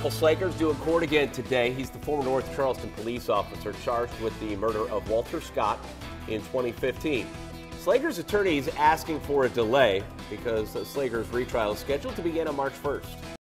Well, Slager's due in court again today. He's the former North Charleston police officer charged with the murder of Walter Scott in 2015. Slager's attorney is asking for a delay because Slager's retrial is scheduled to begin on March 1st.